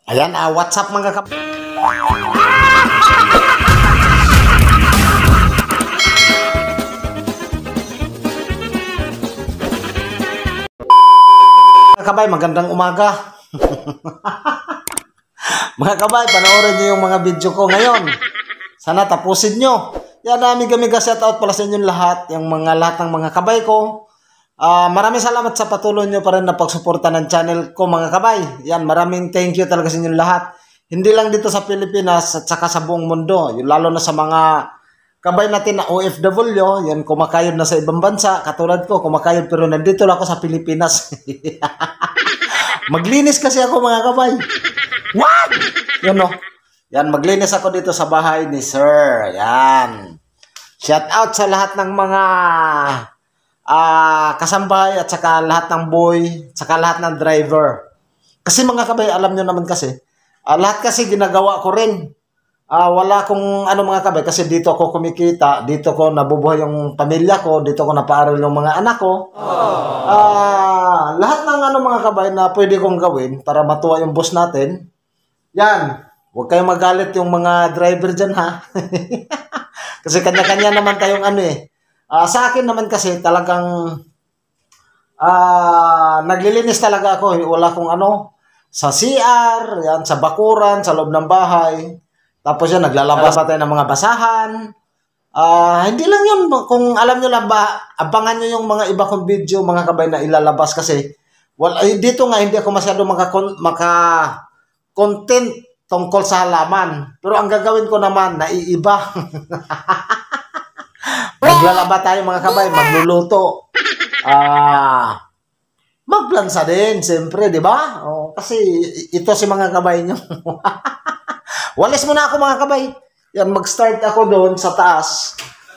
Ayan, what's up mga kap... Mga kabay, magandang umaga. Mga kabay, panoorin nyo yung mga video ko ngayon. Sana tapusin nyo. Yan, amiga-miga shoutout pala sa inyong lahat. Yung lahat ng mga kabay ko. Maraming salamat sa patuloy nyo pa rin na pagsuporta ng channel ko mga kabay. Yan, maraming thank you talaga sa inyong lahat. Hindi lang dito sa Pilipinas at saka sa buong mundo. Yung lalo na sa mga kabay natin na OFW. Yan, kumakayod na sa ibang bansa. Katulad ko, kumakayod pero nandito lang ako sa Pilipinas. Maglinis kasi ako mga kabay. What? Yan no. Yan, maglinis ako dito sa bahay ni Sir. Yan. Shout out sa lahat ng mga kasambahay at saka lahat ng boy, saka lahat ng driver. Kasi mga kabay, alam nyo naman kasi, lahat kasi ginagawa ko rin. Wala kong ano mga kabay, kasi dito ako kumikita, dito ko nabubuhay yung pamilya ko, dito ko napaaral yung mga anak ko. Lahat ng ano mga kabay na pwede kong gawin para matuwa yung boss natin. Yan, huwag kayong magalit yung mga driver dyan ha. Kasi kanya-kanya naman tayong ano eh. Sa akin naman kasi talagang naglilinis talaga ako. Wala kong ano, sa CR, yan, sa bakuran, sa loob ng bahay. Tapos yan, naglalabas pa tayo ng mga basahan. Hindi lang yun, kung alam nyo lang ba, abangan nyo yung mga iba kong video, mga kabay na ilalabas kasi dito nga hindi ako masyado maka-content tungkol sa halaman. Pero ang gagawin ko naman, naiiba. Maglalaba tayo mga kabay, magluluto. Magplansa din, siyempre, di ba? Kasi ito si mga kabay nyo. Walis muna ako mga kabay. Yan, mag-start ako doon sa taas.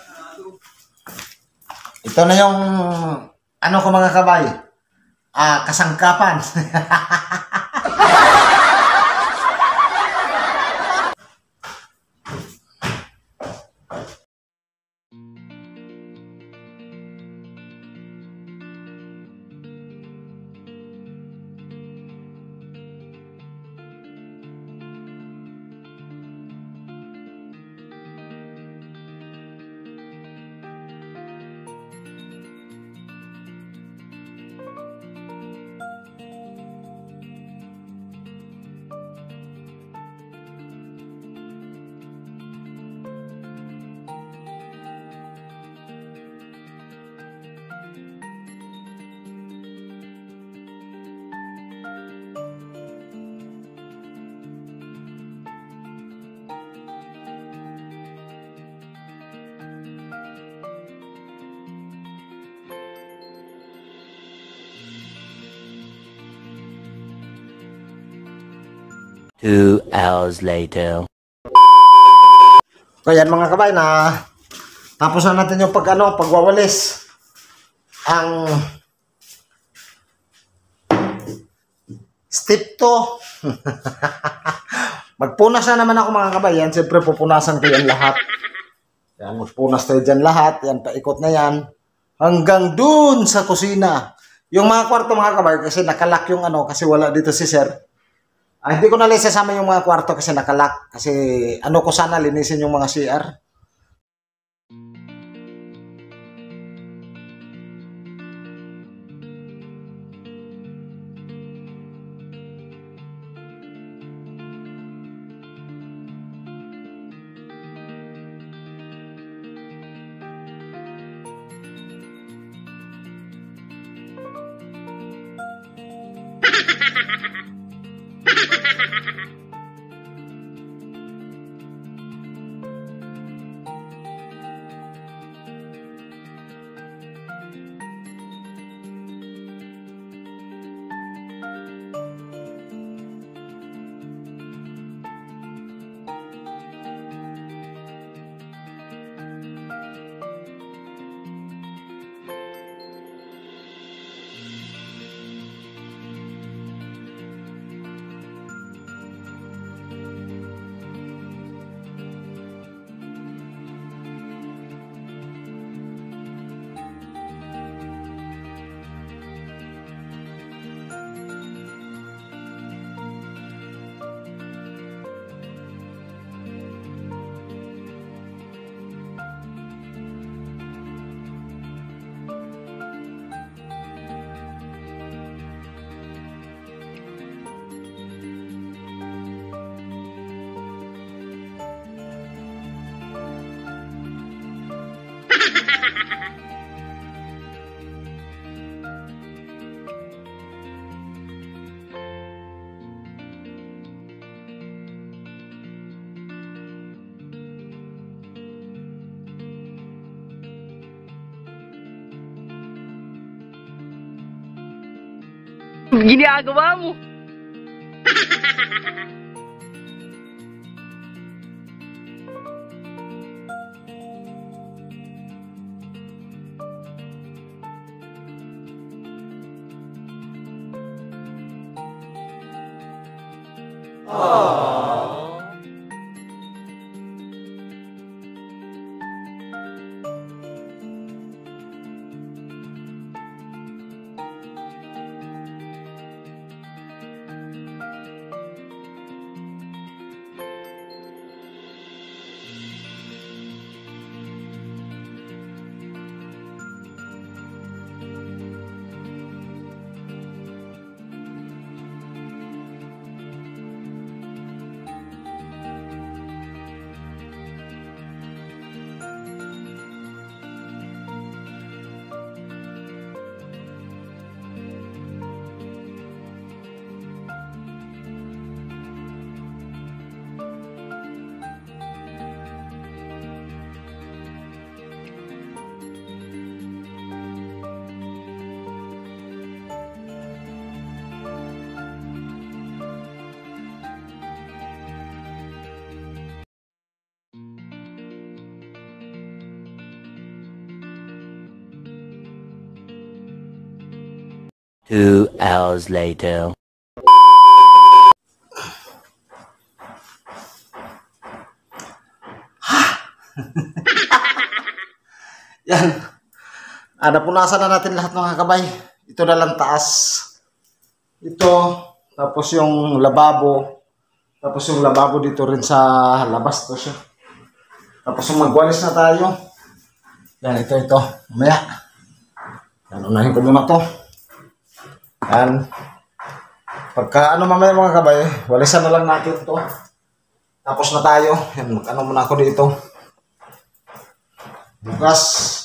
Ito na yung, ano ko mga kabay, kasangkapan. Two hours later. So yan mga kabay na tapos na natin yung pagwawalis. Ang step 2. Magpunas na naman ako mga kabay. Yan, siyempre pupunasan ko yan lahat. Yan, magpunas tayo dyan lahat. Yan, paikot na yan. Hanggang dun sa kusina. Yung mga kwarto mga kabay, kasi nakalak yung ano, kasi wala dito si Sir. Hindi ko na sasama yung mga kwarto kasi nakalak. Kasi ano ko sana linisin yung mga CR. Ginagawa mo. Two hours later. Yan. Napunasan na natin lahat mga kabay. Ito na lang taas. Ito. Tapos yung lababo. Tapos yung lababo dito rin sa labas to siya. Tapos yung magwalis na tayo. Yan, ito. Mamaya. Yan, unahin ko muna to. Yan. Pagka mamaya mga kabay, walisan na lang natin to. Tapos na tayo. Yan, muna ako dito. Bukas.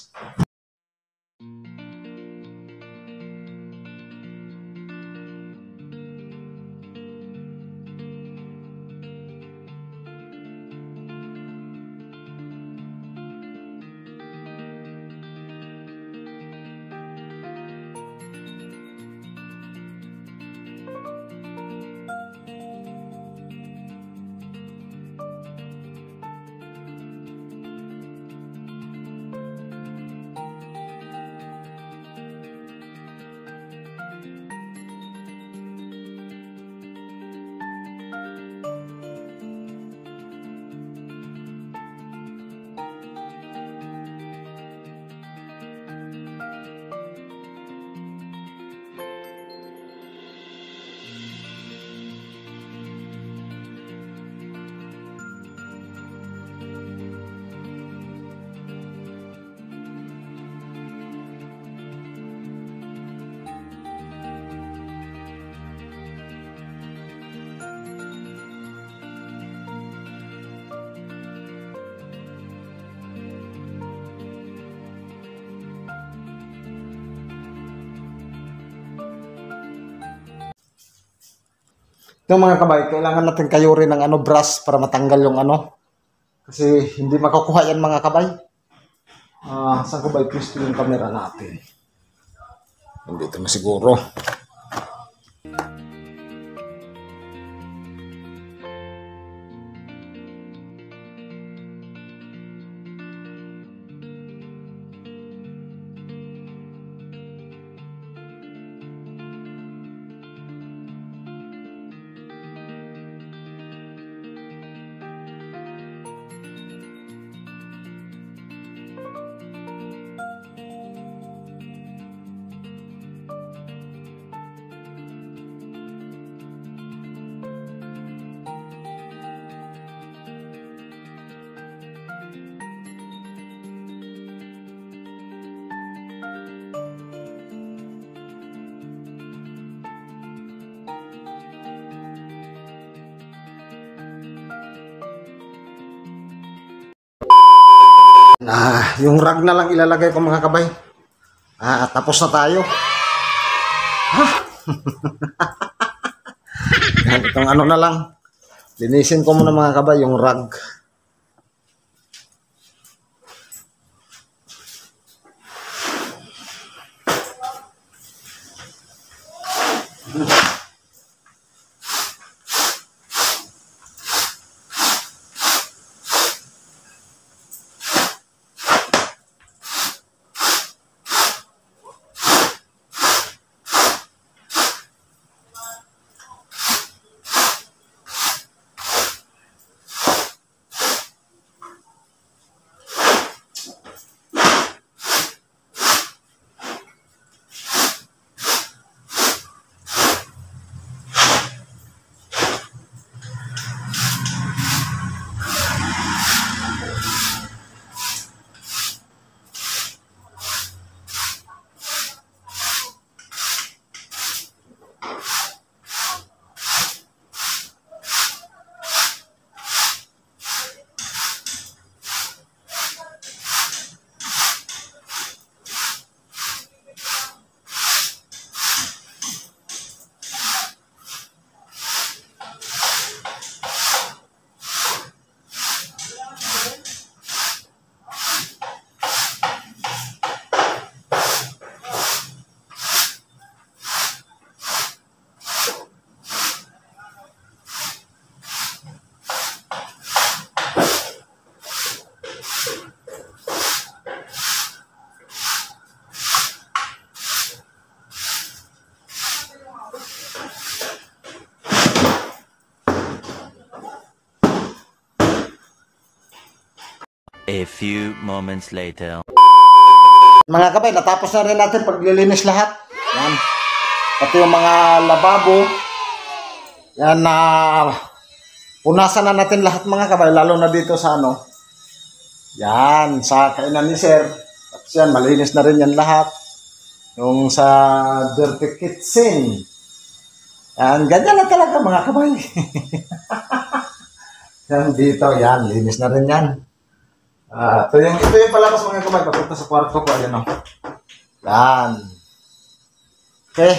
Ito mga kabay, kailangan natin kayurin ng brush para matanggal yung Kasi hindi makukuha yan mga kabay. Saan ko ba i-twist yung camera natin? Nandito na siguro. Yung rag na lang ilalagay ko mga kabay. Tapos na tayo. Itong ano na lang. Linisin ko muna mga kabay yung rag. A few moments later. Mga kabay, natapos na rin natin paglilinis lahat. Yan. Pati yung mga lababo. Yan na punasan na natin lahat mga kabay, lalo na dito sa ano. Yan, sa kainan ni Sir. Tapos yan, malinis na rin yan lahat. Yung sa dirty kitchen. Yan, ganyan na talaga mga kabay. Yan dito, yan, linis na rin yan. Ito yung palabas mga kabay, papunta sa kwarto ko, ayan o. Yan. Okay.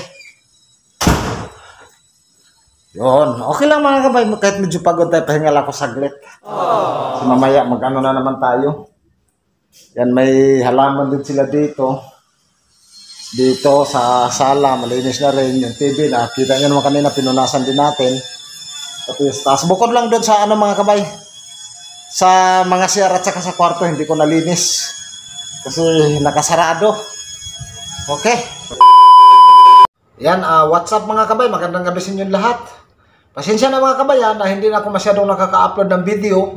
Yun. Okay lang mga kabay, kahit medyo pagod tayo, pahingal ako saglit. Kasi mamaya mag-ano na naman tayo. Yan, may halaman din sila dito. Dito sa sala, malinis na rin yung TV. Nakita nyo naman kanina, pinunasan din natin. Tapos bukod lang doon sa ano mga kabay, sa mga CR at saka sa kwarto, hindi ko nalinis. Kasi nakasarado. Okay. Yan, what's up mga kabay? Magandang gabi sa inyo lahat. Pasensya na mga kabayan na hindi na ako masyadong nakaka-upload ng video.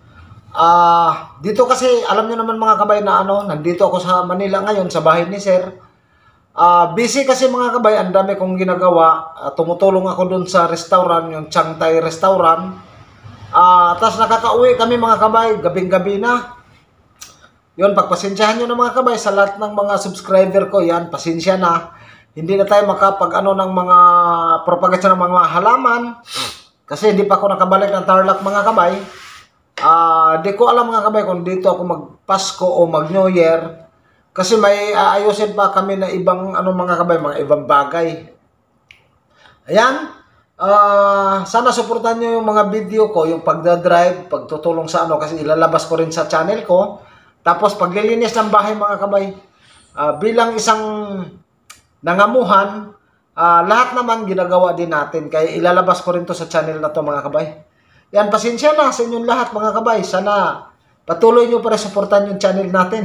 Dito kasi, alam nyo naman mga kabay na nandito ako sa Manila ngayon, sa bahay ni Sir. Busy kasi mga kabay, ang dami kong ginagawa. Tumutulong ako dun sa restaurant, yung Chiang Thai restaurant. Tapos nakaka-uwi kami mga kabay, gabing-gabi na. Yun, pagpasensyahan nyo na mga kabay sa lahat ng mga subscriber ko, yan, pasensya na. Hindi na tayo makapag-ano ng mga propaganda ng mga halaman. Kasi hindi pa ako nakabalik ng Tarlac mga kabay. Di ko alam mga kabay kung dito ako mag-Pasko o mag-New Year. Kasi may aayusin pa kami na ibang mga kabay, mga ibang bagay. Ayan. Sana suportahan nyo yung mga video ko, yung pagdadrive, pagtutulong sa kasi ilalabas ko rin sa channel ko. Tapos paglilinis ng bahay mga kabay, bilang isang nangamuhan, lahat naman ginagawa din natin. Kaya ilalabas ko rin to sa channel na to mga kabay. Yan, pasensya na sa inyong lahat mga kabay. Sana patuloy nyo para suportahan yung channel natin.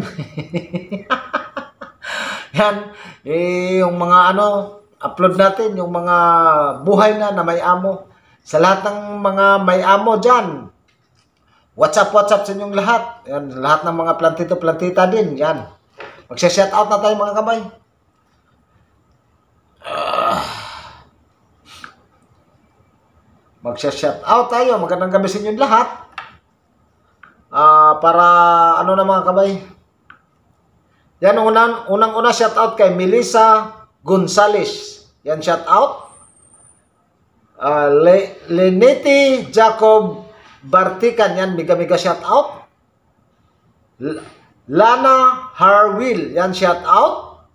Yan, yung mga upload natin, yung mga buhay na may amo. Sa lahat ng mga may amo dyan, what's up sa inyong lahat. Yan, lahat ng mga plantito-plantita din. Yan, magsha-shout out na tayo mga kabay. Magsha-shout out tayo. Magandang gabi sa inyong lahat. Para na mga kabay. Yan, unang-una shout out kay Melissa Gonzales. Yan, shout out. Lenity Jacob Bartikan. Yan, mega shout out. Lana Harwil, yan, shout out.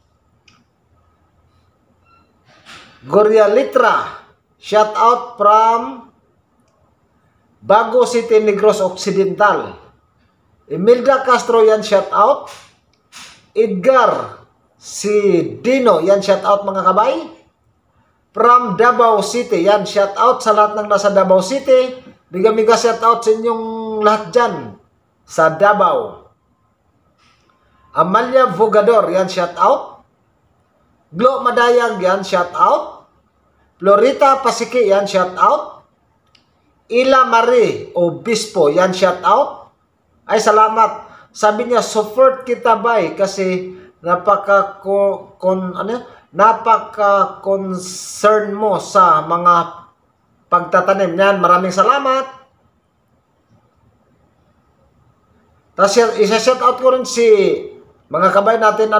Gloria Litra, shout out from Bago City, Negros Occidental. Imelda Castro, yan, shout out. Edgar si Dino, yan, shout out mga kabay. From Davao City, yan, shout out sa lahat ng nasa Davao City. Biga-biga shout out sa inyong lahat dyan sa Davao. Amalia Vogador, yan, shout out. Glo Madayag, yan, shout out. Florita Pasiki, yan, shout out. Ila Marie Obispo, yan, shout out. Ay, salamat. Sabi niya, support kita bay kasi napaka-concern mo sa mga pagtatanim. Yan, maraming salamat. Tapos isa-shout out ko rin si mga kabay natin,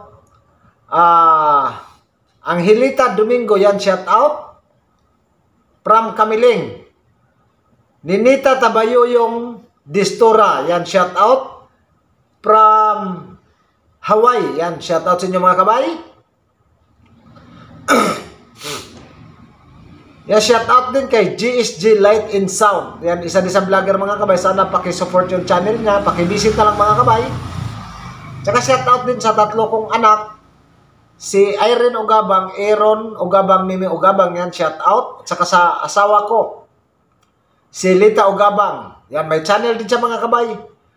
Angelita Domingo, yan, shout out. From Kamiling. Ninita Tabayuyong Distora, yan, shout out. From Hawaii, yan, shout out sa inyo mga kabay. Yan, shout out din kay GSG Light and Sound. Yan, isa din sa vlogger mga kabay. Sana pakisupport yung channel niya, pakivisit na lang mga kabay. Tsaka shout out din sa tatlo kong anak, si Irene Ugabang, Aaron Ugabang, Mimi Ugabang, yan, shout out. Tsaka sa asawa ko, si Lita Ugabang. Yan, may channel din siya mga kabay.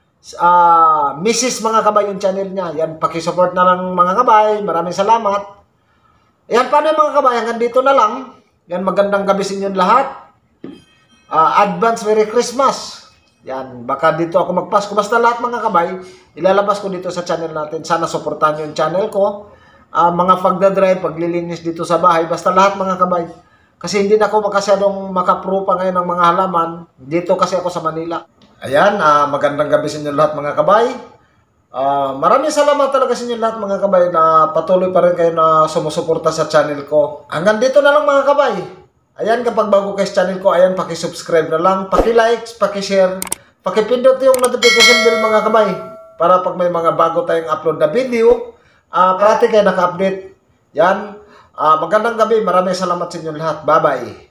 Mrs. mga kabay yung channel niya. Yan, pakisupport na lang mga kabay. Maraming salamat. Yan, paano mga kabay? Hanggang dito na lang. Yan, magandang gabi sa inyo lahat. Advance Merry Christmas. Yan, baka dito ako magpasko. Basta lahat mga kabay, ilalabas ko dito sa channel natin. Sana supportan yung channel ko. Mga pagdadrive, paglilinis dito sa bahay. Basta lahat mga kabay. Kasi hindi na ako makasyadong makaprupa ngayon ng mga halaman. Dito kasi ako sa Manila. Ayan, magandang gabi sa inyo lahat mga kabay. Maraming salamat talaga sa inyo lahat mga kabay na patuloy pa rin kayo na sumusuporta sa channel ko. Hanggang dito na lang mga kabay. Ayan, kapag bago kayo sa channel ko, ayan, pakisubscribe na lang, pakilike, pakishare, pakipindot yung notification bell mga kabay. Para pag may mga bago tayong upload na video, parati kayo naka-update. Yan, magandang gabi, maraming salamat sa inyo lahat. Bye-bye.